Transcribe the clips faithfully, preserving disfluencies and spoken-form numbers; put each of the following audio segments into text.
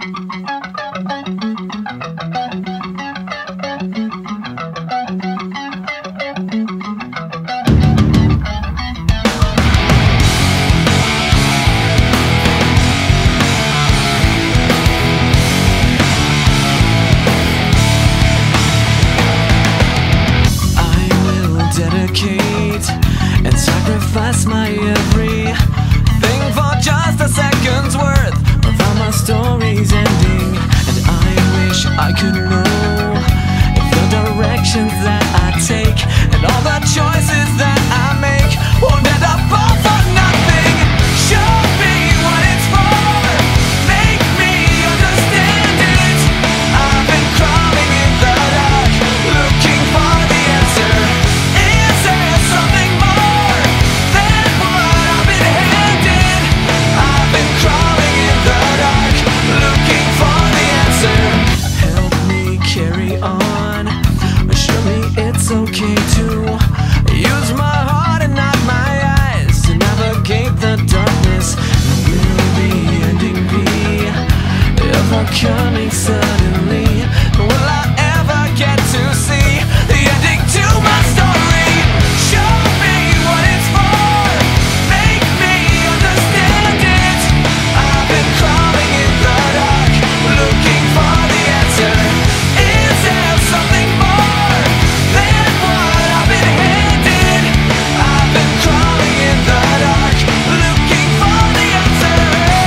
And sacrifice my everything for just a second's worth of how my story's ending. And I wish I could know if the directions that I take and all the choices that I make won't end up all for nothing. Show me what it's for, make me understand it. I've been crawling in the dark, looking for the answer. Is there something more than what I've been handed? I've been crawling in the dark, looking for the answer. Help me carry on, assure me it's okay to use my heart and not my eyes to navigate the darkness. Will the ending be ever coming suddenly? Will I ever get to see the ending to my story? Show me what it's for, make me understand it. I've been crawling in the dark, looking for the answer. Is there something more than what I've been handed? I've been crawling in the dark, looking for the answer.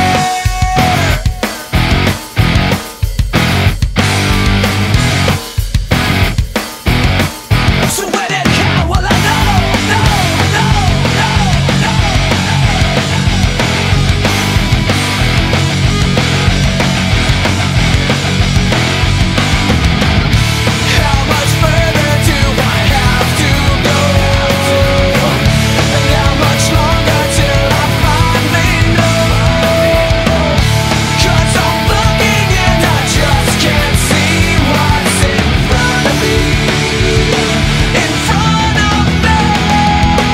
So when and how will I know? No, no, no, no, How much further do I have to go? And how much longer till I finally know? 'Cause I'm looking and I just can't see what's in front of me. In front of me.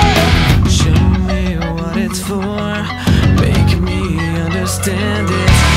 Show me what it's for, make me understand it.